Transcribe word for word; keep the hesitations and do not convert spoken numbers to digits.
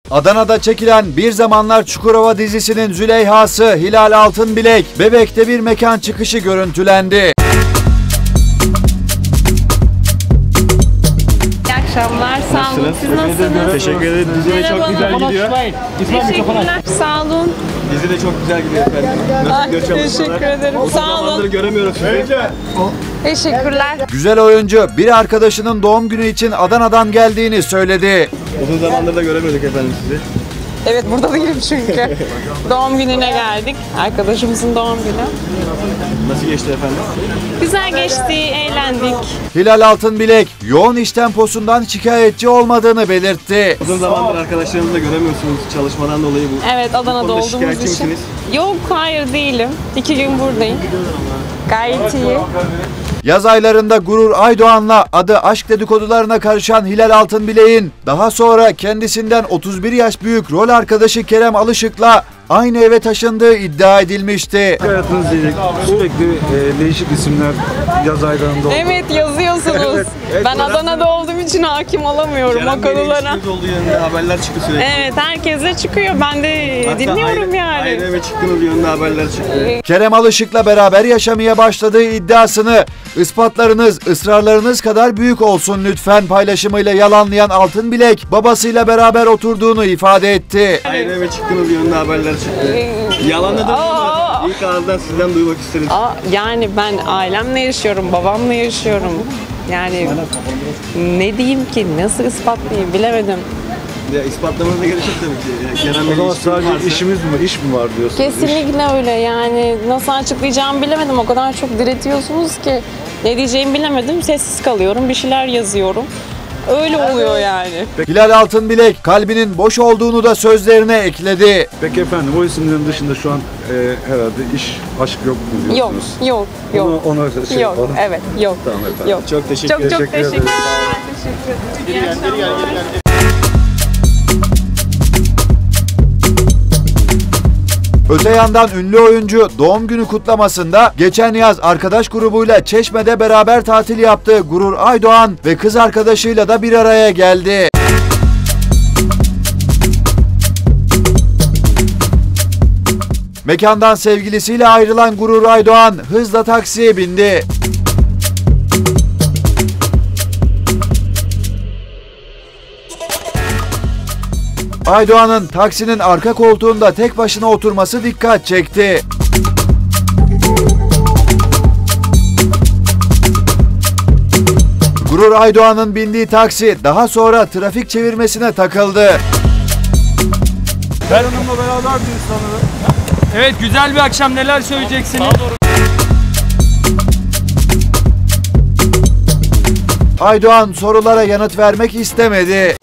Adana'da çekilen Bir Zamanlar Çukurova dizisinin Züleyha'sı Hilal Altınbilek, Bebek'te bir mekan çıkışı görüntülendi. İyi akşamlar, sağ olun. Siz nasılsınız? Teşekkür ederim. Dizi de çok güzel gidiyor. Teşekkürler, sağ olun. Dizi de çok güzel gidiyor efendim. Nasıl gidiyor çalışmalar? Teşekkür ederim, sağ olun. Zamanları göremiyoruz sizi. Teşekkürler. Güzel oyuncu bir arkadaşının doğum günü için Adana'dan geldiğini söyledi. Uzun zamandır da göremiyorduk efendim sizi. Evet, burada değilim çünkü. Doğum gününe geldik. Arkadaşımızın doğum günü. Nasıl geçti efendim? Güzel geçti, eğlendik. Hilal Altınbilek yoğun iş temposundan şikayetçi olmadığını belirtti. Uzun zamandır arkadaşlarınızı da göremiyorsunuz çalışmadan dolayı bu. Evet, Adana'da konuda olduğumuz şikayetçi için. misiniz? Yok, hayır değilim. İki gün buradayım. Gayet iyi. Yaz aylarında Gurur Aydoğan'la adı aşk dedikodularına karışan Hilal Altınbilek'in daha sonra kendisinden otuz bir yaş büyük rol arkadaşı Kerem Alışık'la aynı eve taşındığı iddia edilmişti. Hayatınız diyecek sürekli e, değişik isimler yaz aylarında oldu. Evet, yazıyorsunuz. Evet, evet, Ben biraz Adana'da olduğum için hakim olamıyorum Kerem o Bey'le konulara. ilişkiniz olduğu yönünde haberler çıktı sürekli. Evet, herkese çıkıyor. Ben de Hatta dinliyorum ayrı, yani. Ayrı eve çıktığınız yönünde haberler çıktı. Kerem Alışık'la beraber yaşamaya başladığı iddiasını ispatlarınız, ısrarlarınız kadar büyük olsun lütfen paylaşımıyla yalanlayan Altınbilek babasıyla beraber oturduğunu ifade etti. Ayrı eve çıktığınız yönünde haberler çıktı. Yalanladınız ama ilk ağızdan sizden duymak isteriz. Aa, yani ben ailemle yaşıyorum, babamla yaşıyorum. Yani ne diyeyim ki, nasıl ispatlayayım bilemedim. Ya ispatlamanıza gerek yok tabii ki. Kerem O Bey'le zaman ilişkiniz sadece varsa- işimiz mi, iş mi var diyorsunuz? Kesinlikle öyle, yani nasıl açıklayacağımı bilemedim. O kadar çok diretiyorsunuz ki ne diyeceğimi bilemedim. Sessiz kalıyorum, bir şeyler yazıyorum. Öyle oluyor yani. Hilal Altınbilek kalbinin boş olduğunu da sözlerine ekledi. Peki efendim o isimlerin dışında şu an e, herhalde iş, aşk yok mu Yok, diyorsunuz? yok, yok. Ona, ona şey Yok, yapalım. evet, yok. Tamam efendim. Yok. Çok teşekkür Çok çok Teşekkür ederim. teşekkürler. Teşekkür ederim. İyi akşamlar. Öte yandan ünlü oyuncu doğum günü kutlamasında geçen yaz arkadaş grubuyla Çeşme'de beraber tatil yaptığı Gurur Aydoğan ve kız arkadaşıyla da bir araya geldi. Mekandan sevgilisiyle ayrılan Gurur Aydoğan hızla taksiye bindi. Aydoğan'ın taksinin arka koltuğunda tek başına oturması dikkat çekti. Gurur Aydoğan'ın bindiği taksi daha sonra trafik çevirmesine takıldı. Ben onunla beraber bir sanırım. Evet, güzel bir akşam, neler söyleyeceksiniz? Aydoğan sorulara yanıt vermek istemedi.